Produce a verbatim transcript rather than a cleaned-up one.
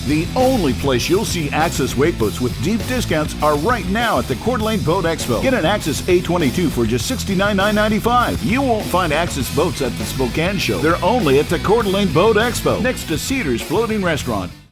The only place you'll see Axis wake boats with deep discounts are right now at the Coeur d'Alene Boat Expo. Get an Axis A twenty-two for just sixty-nine thousand nine hundred ninety-five dollars. You won't find Axis boats at the Spokane Show. They're only at the Coeur d'Alene Boat Expo, next to Cedars Floating Restaraunt.